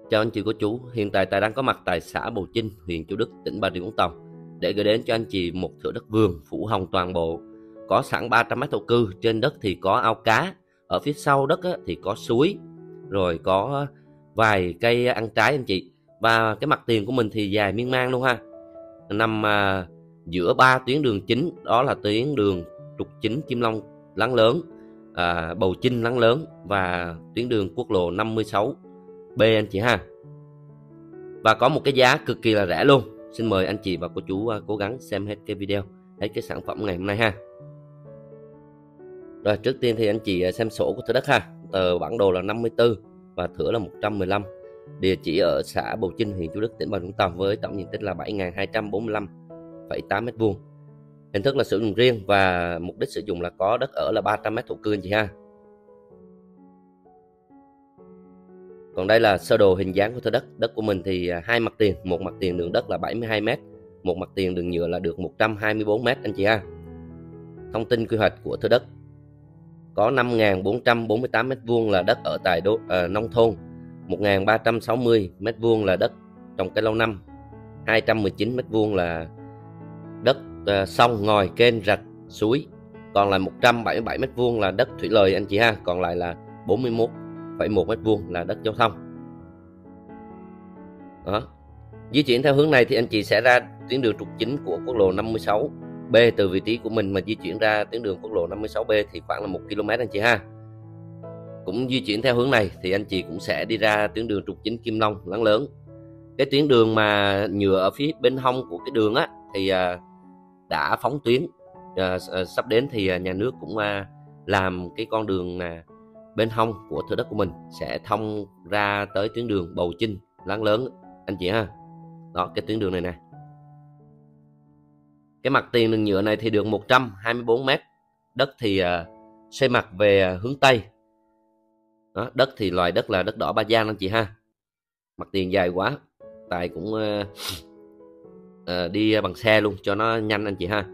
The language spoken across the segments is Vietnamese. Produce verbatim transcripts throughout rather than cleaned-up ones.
Chào anh chị cô chú, hiện tại Tài đang có mặt tại xã Bầu Chinh, huyện Châu Đức, tỉnh Bà Rịa Vũng Tàu để gửi đến cho anh chị một thửa đất vườn phủ hồng toàn bộ, có sẵn ba trăm mét thổ cư. Trên đất thì có ao cá, ở phía sau đất thì có suối, rồi có vài cây ăn trái anh chị. Và cái mặt tiền của mình thì dài miên man luôn ha, nằm à, giữa ba tuyến đường chính, đó là tuyến đường trục chính Kim Long Láng Lớn, à, Bầu Chinh Láng Lớn và tuyến đường quốc lộ năm mươi sáu B anh chị ha. Và có một cái giá cực kỳ là rẻ luôn. Xin mời anh chị và cô chú cố gắng xem hết cái video, hết cái sản phẩm ngày hôm nay ha. Rồi trước tiên thì anh chị xem sổ của thửa đất ha. Tờ bản đồ là năm mươi tư và thửa là một trăm mười lăm. Địa chỉ ở xã Bầu Chinh, huyện Châu Đức, tỉnh Bà Rịa Vũng Tàu với tổng diện tích là bảy nghìn hai trăm bốn mươi lăm phẩy tám mét vuông. Hình thức là sử dụng riêng và mục đích sử dụng là có đất ở là ba trăm mét thổ cư anh chị ha. Còn đây là sơ đồ hình dáng của thửa đất. Đất của mình thì hai mặt tiền, một mặt tiền đường đất là bảy mươi hai mét, một mặt tiền đường nhựa là được một trăm hai mươi bốn mét anh chị ha. Thông tin quy hoạch của thửa đất có năm nghìn bốn trăm bốn mươi tám mét vuông là đất ở tại đô, à, nông thôn, một nghìn ba trăm sáu mươi mét vuông là đất trồng cây lâu năm, hai trăm mười chín mét vuông là đất à, sông, ngòi, kênh, rạch, suối, còn lại một trăm bảy mươi bảy mét vuông là đất thủy lợi anh chị ha, còn lại là bốn mươi mốt phẩy một mét vuông là đất giao thông. Đó. Di chuyển theo hướng này thì anh chị sẽ ra tuyến đường trục chính của quốc lộ năm mươi sáu B. Từ vị trí của mình mà di chuyển ra tuyến đường quốc lộ năm mươi sáu B thì khoảng là một ki lô mét anh chị ha. Cũng di chuyển theo hướng này thì anh chị cũng sẽ đi ra tuyến đường trục chính Kim Long Láng Lớn. Cái tuyến đường mà nhựa ở phía bên hông của cái đường á thì à, đã phóng tuyến, à, sắp đến thì nhà nước cũng à, làm cái con đường à, bên hông của thửa đất của mình sẽ thông ra tới tuyến đường Bầu Chinh Láng Lớn anh chị ha. Đó, cái tuyến đường này nè. Cái mặt tiền đường nhựa này thì được một trăm hai mươi bốn mét. Đất thì uh, xoay mặt về hướng Tây. Đó, đất thì loại đất là đất đỏ Ba Giang anh chị ha. Mặt tiền dài quá, Tài cũng uh, uh, đi bằng xe luôn cho nó nhanh anh chị ha.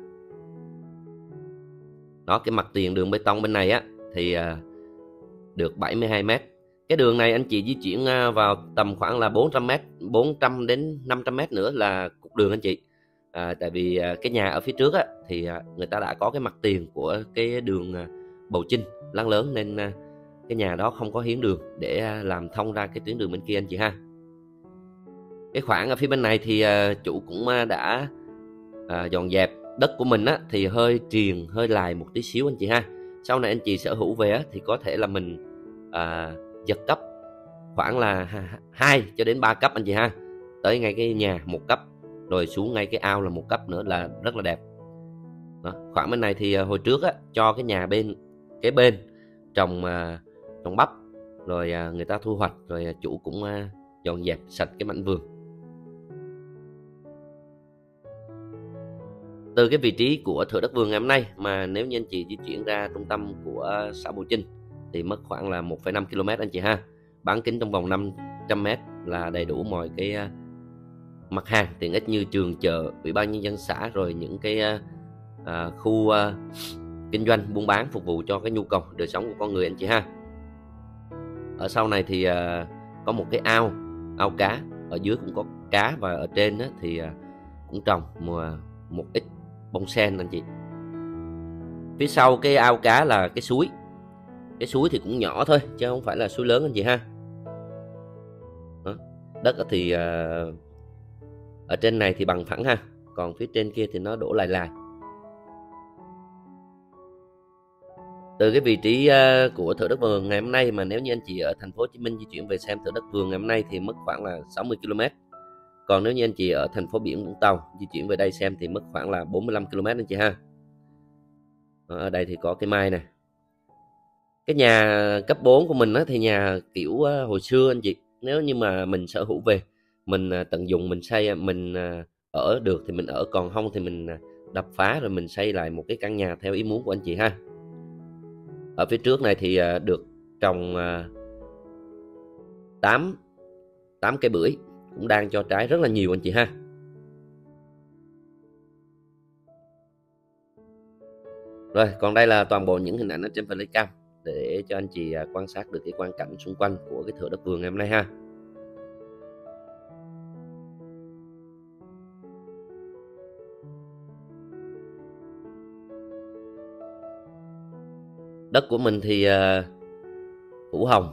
Đó, cái mặt tiền đường bê tông bên này á thì uh, được bảy mươi hai mét. Cái đường này anh chị di chuyển vào tầm khoảng là bốn trăm mét, bốn trăm đến năm trăm mét nữa là cục đường anh chị. À, tại vì cái nhà ở phía trước á, thì người ta đã có cái mặt tiền của cái đường Bầu Chinh Láng Lớn nên cái nhà đó không có hiến đường để làm thông ra cái tuyến đường bên kia anh chị ha. Cái khoảng ở phía bên này thì chủ cũng đã dọn dẹp. Đất của mình á, thì hơi triền, hơi lài một tí xíu anh chị ha. Sau này anh chị sở hữu về á, thì có thể là mình à, giật cấp khoảng là hai cho đến ba cấp anh chị ha, tới ngay cái nhà một cấp, rồi xuống ngay cái ao là một cấp nữa là rất là đẹp. Đó. Khoảng bên này thì hồi trước á, cho cái nhà bên cái bên trồng à, trồng bắp, rồi à, người ta thu hoạch, rồi chủ cũng à, dọn dẹp sạch cái mảnh vườn. Từ cái vị trí của thửa đất vườn ngày hôm nay mà nếu như anh chị di chuyển ra trung tâm của xã Bầu Chinh thì mất khoảng là một phẩy năm ki lô mét anh chị ha. Bán kính trong vòng năm trăm mét là đầy đủ mọi cái mặt hàng tiện ích như trường, chợ, ủy ban nhân dân xã, rồi những cái à, khu à, kinh doanh buôn bán phục vụ cho cái nhu cầu đời sống của con người anh chị ha. Ở sau này thì à, có một cái ao ao cá, ở dưới cũng có cá, và ở trên á, thì à, cũng trồng một, một ít bông sen anh chị. Phía sau cái ao cá là cái suối. Cái suối thì cũng nhỏ thôi chứ không phải là suối lớn anh chị ha. Đó. Đất thì uh, ở trên này thì bằng phẳng ha, còn phía trên kia thì nó đổ lại lại. Từ cái vị trí uh, của thửa đất vườn ngày hôm nay mà nếu như anh chị ở thành phố Hồ Chí Minh di chuyển về xem thửa đất vườn ngày hôm nay thì mất khoảng là sáu mươi ki lô mét. Còn nếu như anh chị ở thành phố biển Vũng Tàu di chuyển về đây xem thì mất khoảng là bốn mươi lăm ki lô mét anh chị ha. Ở đây thì có cái mai nè. Cái nhà cấp bốn của mình á, thì nhà kiểu hồi xưa anh chị. Nếu như mà mình sở hữu về, mình tận dụng, mình xây, mình ở được thì mình ở, còn không thì mình đập phá rồi mình xây lại một cái căn nhà theo ý muốn của anh chị ha. Ở phía trước này thì được trồng tám cây bưởi, cũng đang cho trái rất là nhiều anh chị ha. Rồi, còn đây là toàn bộ những hình ảnh ở trên flycam để cho anh chị quan sát được cái quang cảnh xung quanh của cái thửa đất vườn ngày hôm nay ha. Đất của mình thì uh, phủ hồng.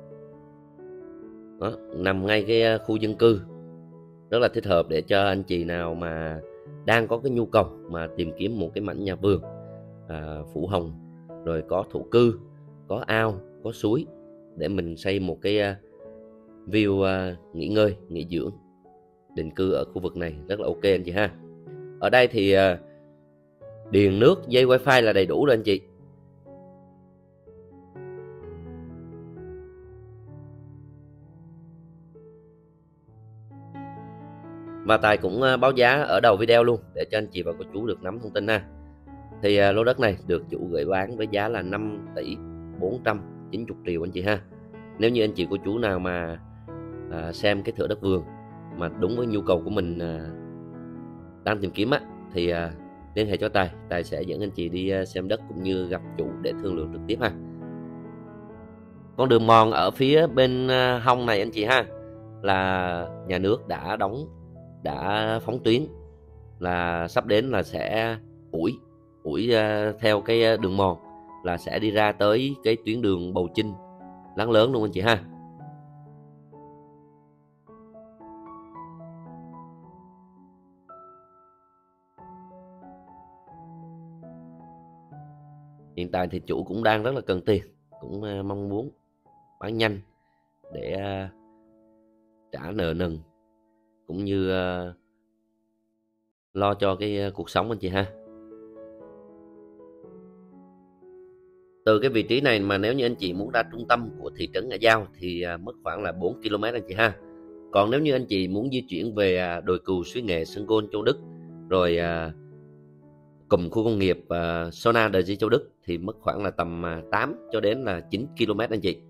Đó, nằm ngay cái khu dân cư, rất là thích hợp để cho anh chị nào mà đang có cái nhu cầu mà tìm kiếm một cái mảnh nhà vườn à, phủ hồng, rồi có thổ cư, có ao, có suối để mình xây một cái uh, view uh, nghỉ ngơi, nghỉ dưỡng, định cư ở khu vực này rất là ok anh chị ha. Ở đây thì uh, điện nước, dây wifi là đầy đủ rồi anh chị. Và Tài cũng báo giá ở đầu video luôn để cho anh chị và cô chú được nắm thông tin ha. Thì uh, lô đất này được chủ gửi bán với giá là năm tỷ bốn trăm chín mươi triệu anh chị ha. Nếu như anh chị cô chú nào mà uh, xem cái thửa đất vườn mà đúng với nhu cầu của mình uh, đang tìm kiếm á, thì uh, liên hệ cho Tài. Tài sẽ dẫn anh chị đi uh, xem đất cũng như gặp chủ để thương lượng trực tiếp ha. Con đường mòn ở phía bên uh, hông này anh chị ha, là nhà nước đã đóng, đã phóng tuyến, là sắp đến là sẽ ủi ủi uh, theo cái đường mòn là sẽ đi ra tới cái tuyến đường Bầu Chinh Láng Lớn luôn anh chị ha. Hiện tại thì chủ cũng đang rất là cần tiền, cũng uh, mong muốn bán nhanh để uh, trả nợ nần cũng như uh, lo cho cái uh, cuộc sống anh chị ha. Từ cái vị trí này mà nếu như anh chị muốn ra trung tâm của thị trấn Ngãi Giao thì uh, mất khoảng là bốn ki lô mét anh chị ha. Còn nếu như anh chị muốn di chuyển về uh, đồi Cừu, Suối Nghệ, Sơn Gôn, Châu Đức, rồi uh, cụm khu công nghiệp uh, Sona Đờ Di Châu Đức thì mất khoảng là tầm uh, tám cho đến là chín ki lô mét anh chị.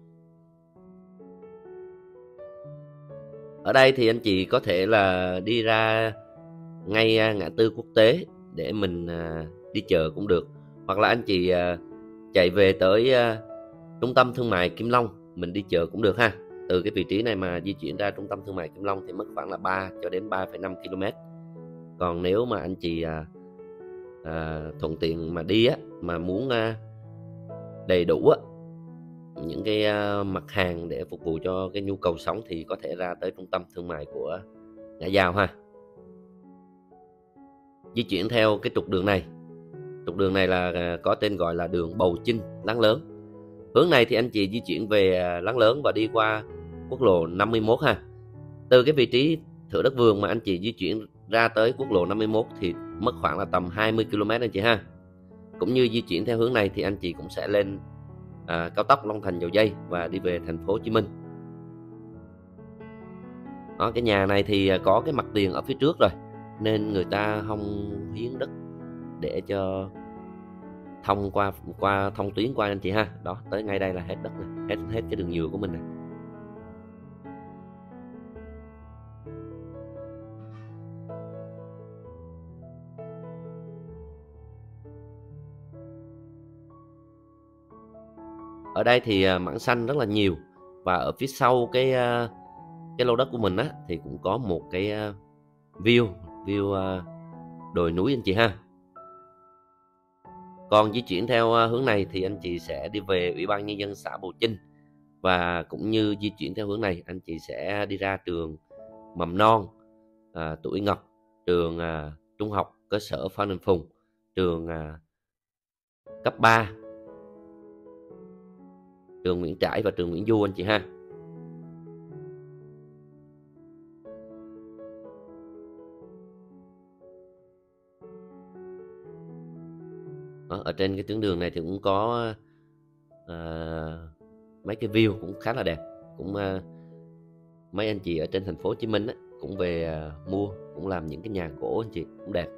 Ở đây thì anh chị có thể là đi ra ngay ngã tư quốc tế để mình đi chợ cũng được, hoặc là anh chị chạy về tới trung tâm thương mại Kim Long mình đi chợ cũng được ha. Từ cái vị trí này mà di chuyển ra trung tâm thương mại Kim Long thì mất khoảng là ba cho đến ba phẩy năm ki lô mét. Còn nếu mà anh chị à, à, thuận tiện mà đi á, mà muốn à, đầy đủ á, những cái uh, mặt hàng để phục vụ cho cái nhu cầu sống thì có thể ra tới trung tâm thương mại của Ngãi Giao ha. Di chuyển theo cái trục đường này, trục đường này là uh, có tên gọi là đường Bầu Chinh Láng Lớn. Hướng này thì anh chị di chuyển về uh, Láng Lớn và đi qua quốc lộ năm mươi mốt ha. Từ cái vị trí thửa đất vườn mà anh chị di chuyển ra tới quốc lộ năm mươi mốt thì mất khoảng là tầm hai mươi ki lô mét anh chị ha. Cũng như di chuyển theo hướng này thì anh chị cũng sẽ lên À, cao tốc Long Thành Dầu Giây và đi về thành phố Hồ Chí Minh. Đó, cái nhà này thì có cái mặt tiền ở phía trước rồi nên người ta không hiến đất để cho thông qua qua thông tuyến qua anh chị ha. Đó, tới ngay đây là hết đất này, hết hết cái đường nhựa của mình này. Ở đây thì mảng xanh rất là nhiều, và ở phía sau cái cái lô đất của mình á thì cũng có một cái view view đồi núi anh chị ha. Còn di chuyển theo hướng này thì anh chị sẽ đi về Ủy ban Nhân dân xã Bầu Chinh, và cũng như di chuyển theo hướng này anh chị sẽ đi ra trường mầm non à, Tuổi Ngọc, trường à, trung học cơ sở Phan Đình Phùng, trường à, cấp ba trường Nguyễn Trãi và trường Nguyễn Du anh chị ha. Đó, ở trên cái tuyến đường này thì cũng có à, mấy cái view cũng khá là đẹp, cũng à, mấy anh chị ở trên thành phố Hồ Chí Minh á, cũng về à, mua, cũng làm những cái nhà gỗ anh chị cũng đẹp.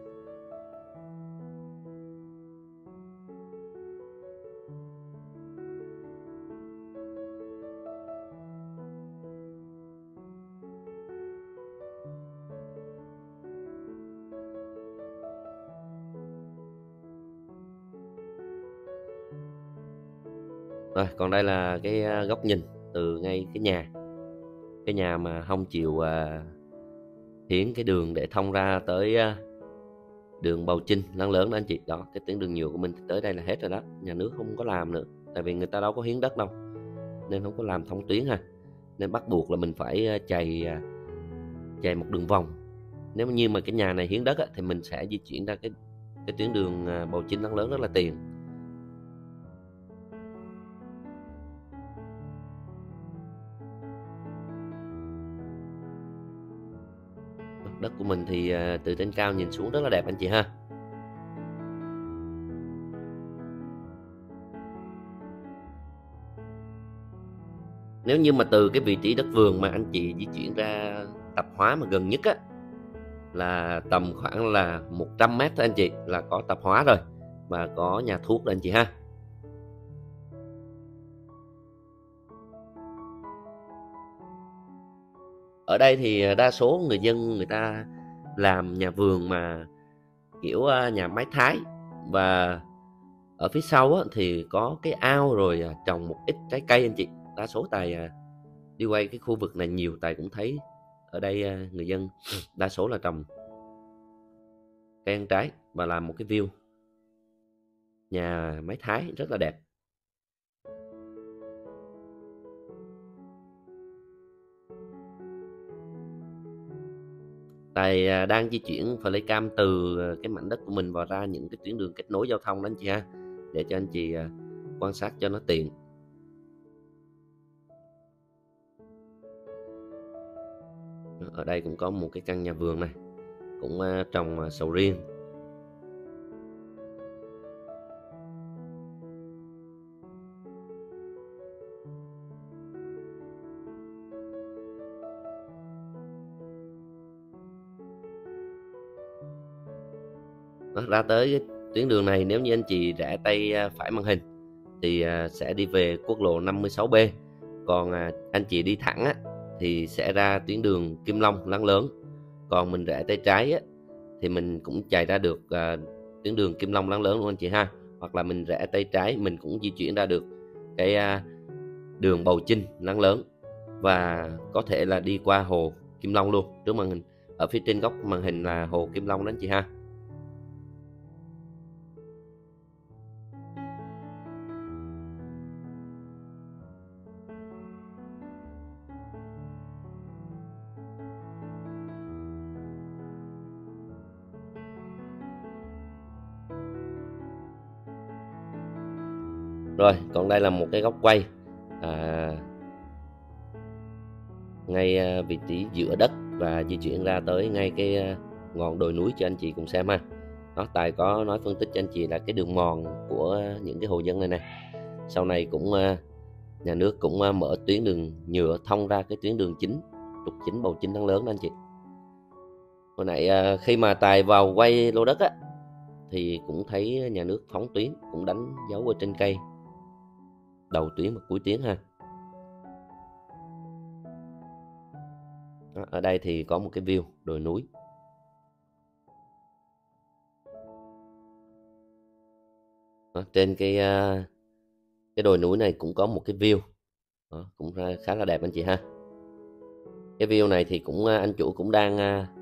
Rồi, còn đây là cái góc nhìn từ ngay cái nhà cái nhà mà không chịu uh, hiến cái đường để thông ra tới uh, đường Bầu Chinh Láng Lớn đó anh chị. Đó, cái tuyến đường nhựa của mình tới đây là hết rồi đó, nhà nước không có làm nữa, tại vì người ta đâu có hiến đất đâu nên không có làm thông tuyến ha, nên bắt buộc là mình phải chạy chạy một đường vòng. Nếu như mà cái nhà này hiến đất á, thì mình sẽ di chuyển ra cái cái tuyến đường Bầu Chinh Láng Lớn rất là tiền. Đất của mình thì từ trên cao nhìn xuống rất là đẹp anh chị ha. Nếu như mà từ cái vị trí đất vườn mà anh chị di chuyển ra tạp hóa mà gần nhất á, là tầm khoảng là một trăm mét thôi anh chị, là có tạp hóa rồi và có nhà thuốc rồi anh chị ha. Ở đây thì đa số người dân người ta làm nhà vườn mà kiểu nhà mái Thái, và ở phía sau á, thì có cái ao rồi trồng một ít trái cây anh chị. Đa số Tài đi quay cái khu vực này nhiều, Tài cũng thấy ở đây người dân đa số là trồng cây ăn trái và làm một cái view nhà mái Thái rất là đẹp. Tài đang di chuyển flycam từ cái mảnh đất của mình vào ra những cái tuyến đường kết nối giao thông đó anh chị ha, để cho anh chị quan sát cho nó tiện. Ở đây cũng có một cái căn nhà vườn này, cũng trồng sầu riêng. Đó, ra tới cái tuyến đường này, nếu như anh chị rẽ tay phải màn hình thì sẽ đi về quốc lộ năm mươi sáu B. Còn anh chị đi thẳng á, thì sẽ ra tuyến đường Kim Long Láng Lớn. Còn mình rẽ tay trái á, thì mình cũng chạy ra được uh, tuyến đường Kim Long Láng Lớn luôn anh chị ha. Hoặc là mình rẽ tay trái mình cũng di chuyển ra được cái uh, đường Bầu Chinh Láng Lớn, và có thể là đi qua hồ Kim Long luôn. Trước màn hình, ở phía trên góc màn hình là hồ Kim Long đó anh chị ha. Rồi, còn đây là một cái góc quay à, ngay vị trí giữa đất và di chuyển ra tới ngay cái ngọn đồi núi cho anh chị cùng xem ha. Đó, Tài có nói phân tích cho anh chị là cái đường mòn của những cái hộ dân này nè. Sau này cũng nhà nước cũng mở tuyến đường nhựa thông ra cái tuyến đường chính, trục chính Bầu Chinh Láng Lớn đó anh chị. Hồi nãy khi mà Tài vào quay lô đất á, thì cũng thấy nhà nước phóng tuyến, cũng đánh dấu ở trên cây đầu tuyến và cuối tuyến ha. Đó, ở đây thì có một cái view đồi núi. Đó, trên cái cái đồi núi này cũng có một cái view. Đó, cũng khá là đẹp anh chị ha. Cái view này thì cũng anh chủ cũng đang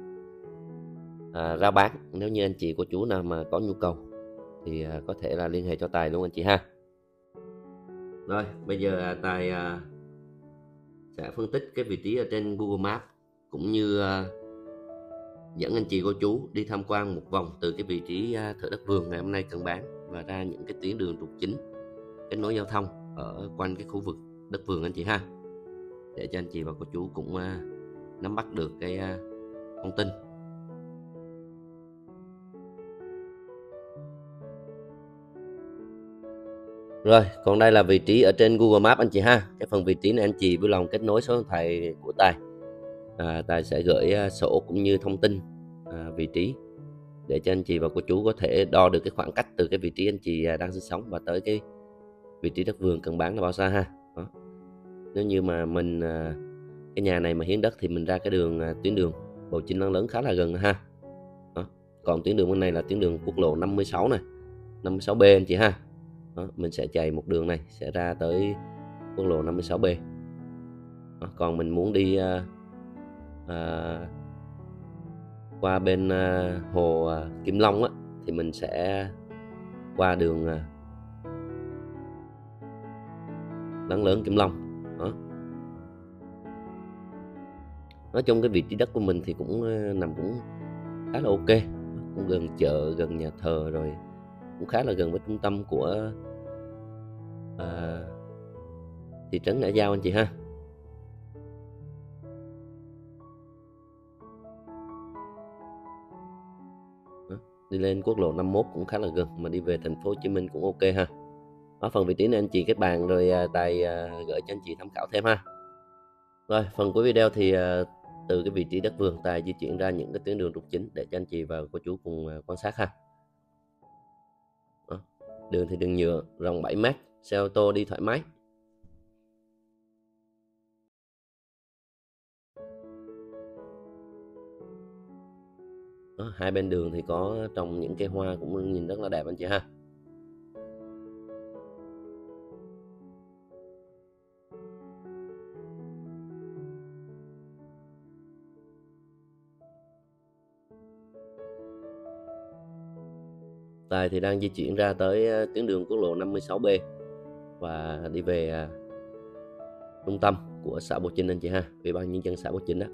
à, ra bán. Nếu như anh chị cô chú nào mà có nhu cầu thì à, có thể là liên hệ cho Tài luôn anh chị ha. Rồi, bây giờ Tài à, sẽ phân tích cái vị trí ở trên Google Maps, cũng như à, dẫn anh chị cô chú đi tham quan một vòng từ cái vị trí à, thửa đất vườn ngày hôm nay cần bán và ra những cái tuyến đường trục chính kết nối giao thông ở quanh cái khu vực đất vườn anh chị ha, để cho anh chị và cô chú cũng à, nắm bắt được cái à, thông tin. Rồi, còn đây là vị trí ở trên Google Maps anh chị ha. Cái phần vị trí này anh chị vui lòng kết nối số điện thoại của Tài. À, Tài sẽ gửi sổ cũng như thông tin à, vị trí để cho anh chị và cô chú có thể đo được cái khoảng cách từ cái vị trí anh chị đang sinh sống và tới cái vị trí đất vườn cần bán là bao xa ha. Đó. Nếu như mà mình à, cái nhà này mà hiến đất thì mình ra cái đường à, tuyến đường Bầu Chinh Láng Lớn khá là gần ha. Đó. Còn tuyến đường bên này là tuyến đường quốc lộ năm mươi sáu này, năm mươi sáu B anh chị ha. Đó, mình sẽ chạy một đường này sẽ ra tới quốc lộ năm mươi sáu B. Đó, còn mình muốn đi à, à, qua bên à, hồ à, Kim Long á, thì mình sẽ qua đường à, Láng Lớn Kim Long đó. Nói chung cái vị trí đất của mình thì cũng à, nằm cũng khá là ok, cũng gần chợ, gần nhà thờ, rồi cũng khá là gần với trung tâm của à, thị trấn Ngã Giao anh chị ha. Đó, đi lên quốc lộ năm mốt cũng khá là gần, mà đi về thành phố Hồ Chí Minh cũng ok ha. Ở phần vị trí này anh chị kết bạn rồi à, Tài à, gửi cho anh chị tham khảo thêm ha. Rồi phần cuối video thì à, từ cái vị trí đất vườn, Tài di chuyển ra những cái tuyến đường trục chính để cho anh chị và cô chú cùng à, quan sát ha. Đó, đường thì đường nhựa rộng bảy mét, xe ô tô đi thoải mái. Đó, hai bên đường thì có trồng những cây hoa cũng nhìn rất là đẹp anh chị ha. Tài thì đang di chuyển ra tới tuyến đường quốc lộ năm mươi sáu B và đi về trung tâm của xã Bố Trinh anh chị ha, Ủy ban nhân dân xã Bố Trinh đó.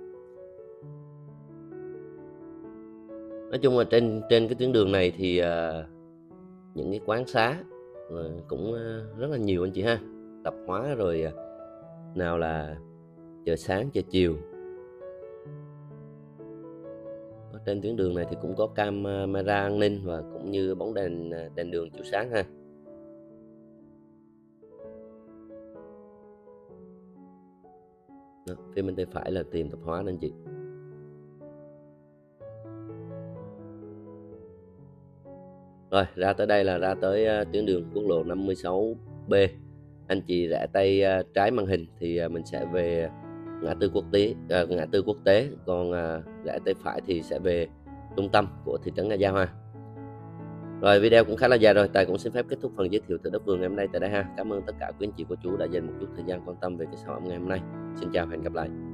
Nói chung là trên trên cái tuyến đường này thì uh, những cái quán xá uh, cũng uh, rất là nhiều anh chị ha, tạp hóa rồi uh, nào là chợ sáng, chợ chiều. Ở trên tuyến đường này thì cũng có camera an ninh và cũng như bóng đèn đèn đường chiếu sáng ha. Đó, phía bên tay phải là tiệm tạp hóa anh chị. Rồi ra tới đây là ra tới uh, tuyến đường quốc lộ năm mươi sáu B. Anh chị rẽ tay uh, trái màn hình thì uh, mình sẽ về ngã tư quốc tế, uh, ngã tư quốc tế, còn uh, rẽ tay phải thì sẽ về trung tâm của thị trấn Ngã Giao ha. Rồi video cũng khá là dài rồi, Tài cũng xin phép kết thúc phần giới thiệu thửa đất vườn ngày hôm nay tại đây ha. Cảm ơn tất cả quý anh chị cô chú đã dành một chút thời gian quan tâm về cái sản phẩm ngày hôm nay. Xin chào và hẹn gặp lại.